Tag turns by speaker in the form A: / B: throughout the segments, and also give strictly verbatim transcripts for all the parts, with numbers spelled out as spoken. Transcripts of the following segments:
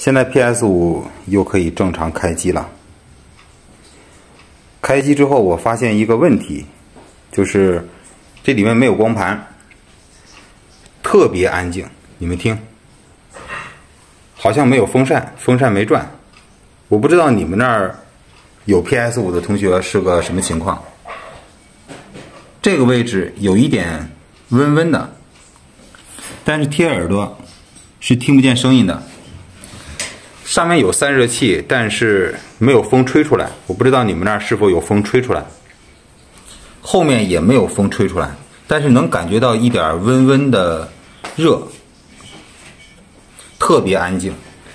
A: 现在 P S 五 又可以正常开机了。开机之后，我发现一个问题，就是这里面没有光盘，特别安静。你们听，好像没有风扇，风扇没转。我不知道你们那儿有 P S 五 的同学是个什么情况。这个位置有一点温温的，但是贴耳朵是听不见声音的。上面有散热器，但是没有风吹出来。我不知道你们那儿是否有风吹出来。后面也没有风吹出来，但是能感觉到一点温温的热，特别安静。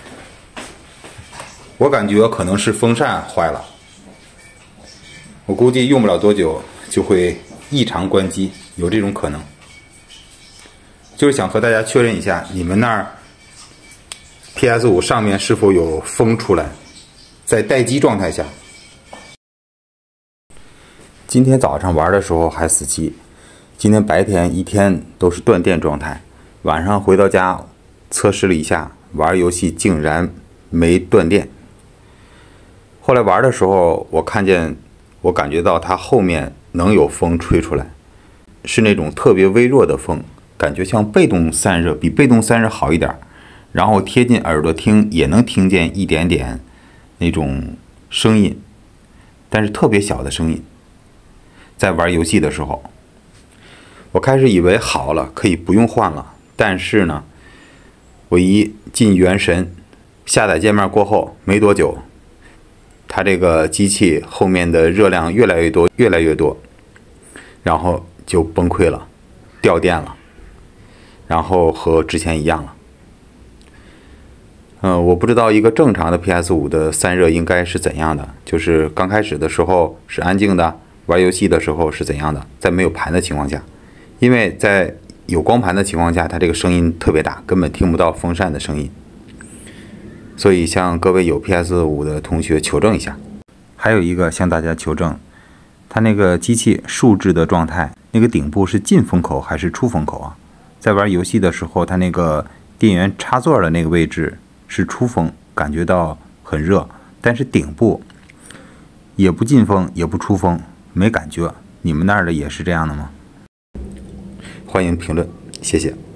A: 我感觉可能是风扇坏了，我估计用不了多久就会异常关机，有这种可能。就是想和大家确认一下，你们那儿 P S 五 上面是否有风出来，在待机状态下。今天早上玩的时候还死机，今天白天一天都是断电状态，晚上回到家测试了一下，玩游戏竟然没断电。后来玩的时候，我看见我感觉到它后面能有风吹出来，是那种特别微弱的风，感觉像被动散热，比被动散热好一点。然后贴近耳朵听也能听见一点点那种声音，但是特别小的声音。在玩游戏的时候，我开始以为好了，可以不用换了。但是呢，我一进原神下载界面过后没多久，它这个机器后面的热量越来越多，越来越多，然后就崩溃了，掉电了，然后和之前一样了。嗯，我不知道一个正常的 P S 五 的散热应该是怎样的，就是刚开始的时候是安静的，玩游戏的时候是怎样的，在没有盘的情况下，因为在有光盘的情况下，它这个声音特别大，根本听不到风扇的声音。所以向各位有 P S 五 的同学求证一下。还有一个向大家求证，它那个机器竖置的状态，那个顶部是进风口还是出风口啊？在玩游戏的时候，它那个电源插座的那个位置是出风，感觉到很热，但是顶部也不进风也不出风，没感觉。你们那儿的也是这样的吗？欢迎评论，谢谢。